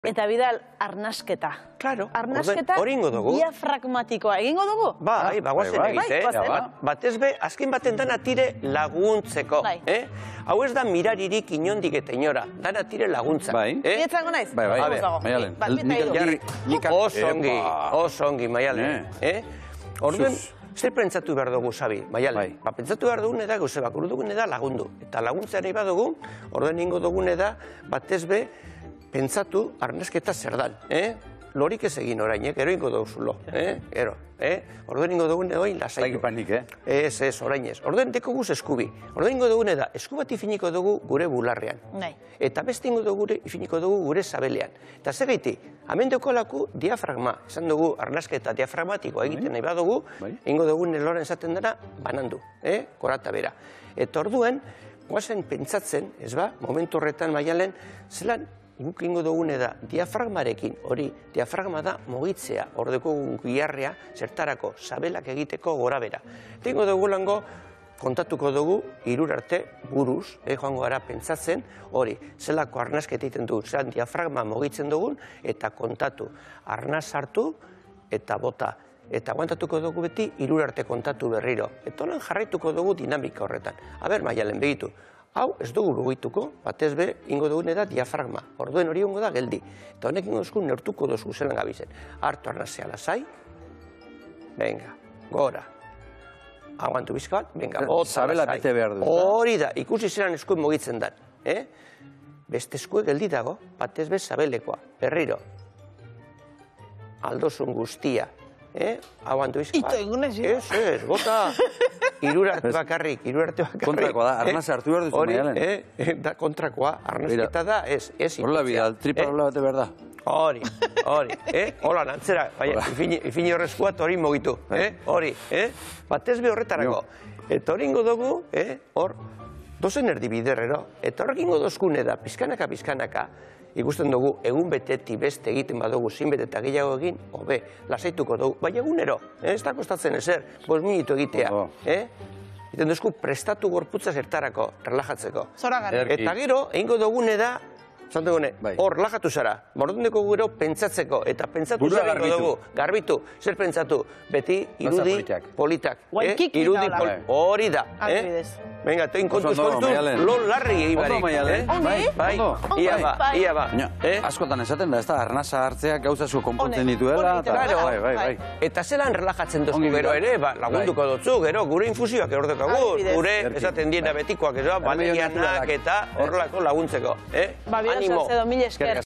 Eta bidal, arnasketa. Claro, Arnasketa hori ingo dugu. diafragmatikoa egingo dugu? Bai, bagoazen egite. Batez be, azken baten dana tire laguntzeko. Hau ez da miraririk inondik eta inora, dana tire laguntza. Bietzango naiz? Bai, Maialen. Oso ongi, Maialen. Orduen, zer pentsatu behar dugu, Xabi, Maialen? Pentsatu behar dugune da, gauze bakuru dugune da lagundu. Eta laguntza nahi badugu, orduen ingo dugune da, batez be, pentsatu arnasketa zer dan. Lorik ez egin orain, gero ingo duzulo. Gero, orduen ingo dugune doin lasaitu. Panik, Ez, orain ez. Orduen deko guz eskubi. Orduen ingo dugune da, esku bat ifiniko dugu gure bularrean. Eta beste ingo dugu ifiniko dugu gure sabelean. Eta zer gaiti, hemen dekolako diafragma. Esan dugu arnasketa diafragmatikoa egiten nahi badugu, ingo dugu neloren esaten dara banandu, korata bera. Eta orduen, guazen pentsatzen, ez ba, momentu horretan Maialen, zelan guk ingo dugune da diafragmarekin, hori, diafragma da mugitzea, ordeko giarrea, zertarako, sabelak egiteko gora bera. Eta ingo dugu lango, kontatuko dugu, irurarte buruz, joango gara pentsatzen, hori, zelako arnasketa egiten dugu, zelan diafragma mugitzen dugun, eta kontatu, arnaz hartu, eta bota. Eta aguantatuko dugu beti, irurarte kontatu berriro. Eta honen jarraituko dugu dinamika horretan. Aber, Maialen, begitu. Hau, ez dugu lugituko, batez be, ingo dugune da diafragma. Orduen hori ingo da geldi. Eta honek ingo duzku neurtuko duzu zelan gabizen. Hartu arnazea lasai. Venga, gora. Aguantu bizka bat, venga, bota lasai. Hori da, ikusi zelan eskuen mugitzen dan. Beste eskue geldi dago, batez be sabelekoa. Berriro. Aldozun guztia. Aguantu bizka bat. Ito egunez, Ez, bota. Irurarte bakarrik. Kontrakoa da, arnazea hartu behar duzu, Maialen. Da, kontrakoa, arnazketa da, ez ipitzea. Horrela bidal, tripa horrela bate behar da. Hori. Hola, nantzera, ifini horrezkoa hori mogitu. Hori, batez be horretarako. Eta hori ingo dugu, hor, dozen erdibiderrero. Eta horrek ingo dozkune da, pizkanaka, ikusten dugu, egun beteti beste egiten badugu, zinbete eta gehiago egin, hobe, lasaituko dugu, bai egunero, ez da kostatzen ezer, 5 minutu egitea. Iten duzku, prestatu gorputza zertarako, relajatzeko. Eta gero, egingo dugune da, hor, relajatu zara, mordundeko gero pentsatzeko, eta pentsatu zer egingo dugu, garbitu, zer pentsatu, beti irudi politak. Irudi politak, hori da. Venga, tein kontuz, lon larri egibarik. Bai, ia ba. Askotan esaten da, ez da, arnaza hartzeak gauzazu konpontzen dituela. Eta zelan relajatzen duzku gero ere, lagunduko dutzu, gero, gure infusioak erortekagu, gure esaten diena betikoak, balerianak eta horrelako laguntzeko. Salcedo, mil esker.